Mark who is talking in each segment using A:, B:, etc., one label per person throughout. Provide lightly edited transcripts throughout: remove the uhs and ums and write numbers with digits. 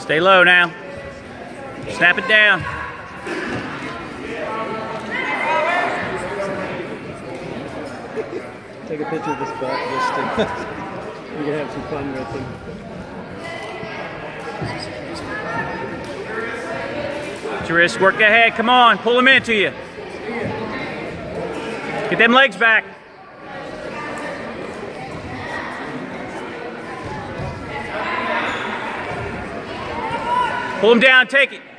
A: Stay low now. Snap it down.
B: Take a picture of this butt just to you can have some fun with him.
A: Wrist, work ahead. Come on, pull him into you. Get them legs back. Pull him down, take it.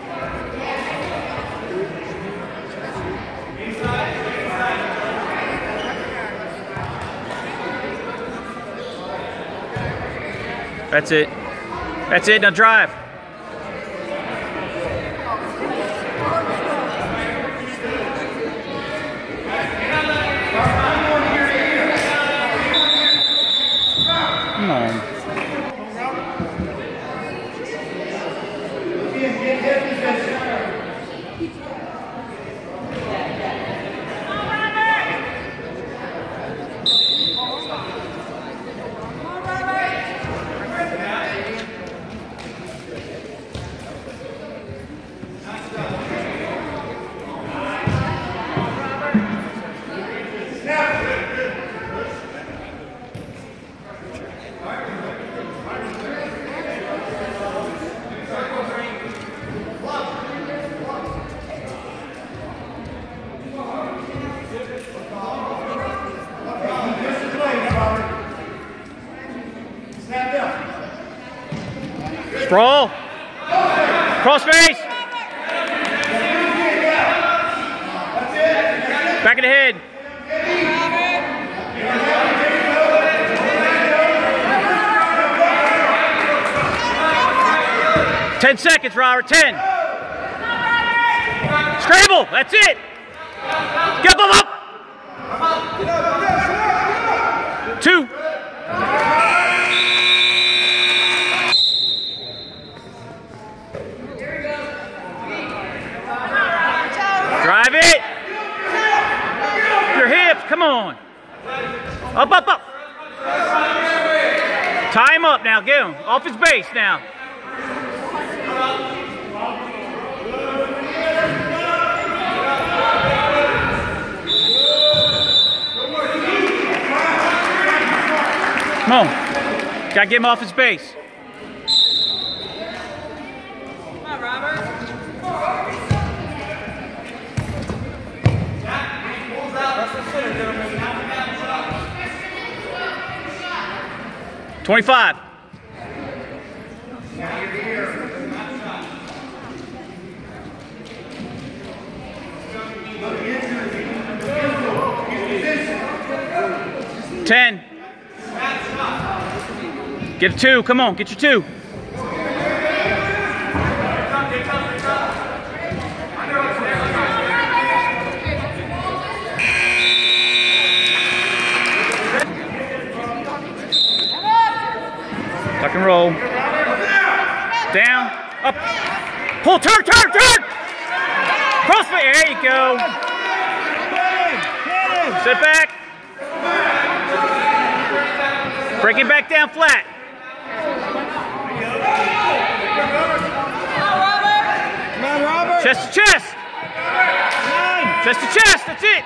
A: That's it. That's it, now drive. Come on. Sprawl. Cross face. Back of the head. Ten seconds, Robert. 10. Scramble. That's it. Get them up. 2. Drive it. Your hips. Come on. Up, up, up. Tie him up now. Get him off his base now. Come on. Gotta get him off his base.
C: Come on, Robert.
A: 25. Ten. Get a 2. Come on, get your 2. Tuck and roll. Down. Up. Pull. Turn. Crossface. There you go. Sit back. Break it back down flat.
B: Come on, Robert.
A: Chest to chest. Chest to chest. That's it.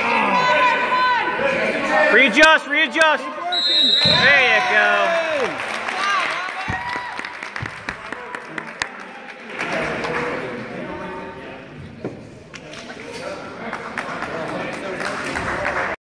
A: Readjust. There you go.